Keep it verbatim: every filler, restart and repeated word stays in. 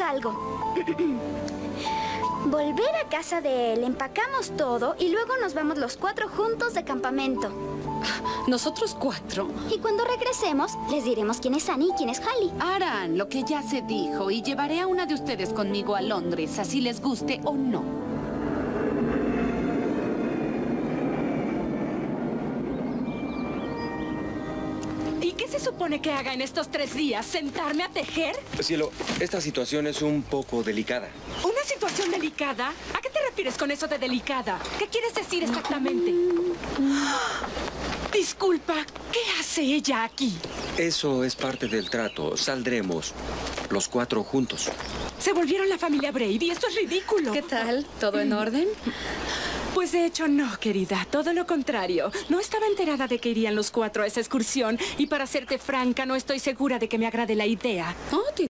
algo. Volver a casa de él, empacamos todo y luego nos vamos los cuatro juntos de campamento. ¿Nosotros cuatro? Y cuando regresemos, les diremos quién es Annie y quién es Hallie. Harán lo que ya se dijo y llevaré a una de ustedes conmigo a Londres, así les guste o no. ¿Y qué se supone que haga en estos tres días? ¿Sentarme a tejer? Cielo, esta situación es un poco delicada. ¿Una situación delicada? ¿A qué te refieres con eso de delicada? ¿Qué quieres decir exactamente? Disculpa, ¿qué hace ella aquí? Eso es parte del trato. Saldremos los cuatro juntos. Se volvieron la familia Brady. Esto es ridículo. ¿Qué tal? ¿Todo en orden? Pues de hecho no, querida. Todo lo contrario. No estaba enterada de que irían los cuatro a esa excursión. Y para serte franca, no estoy segura de que me agrade la idea. Oh,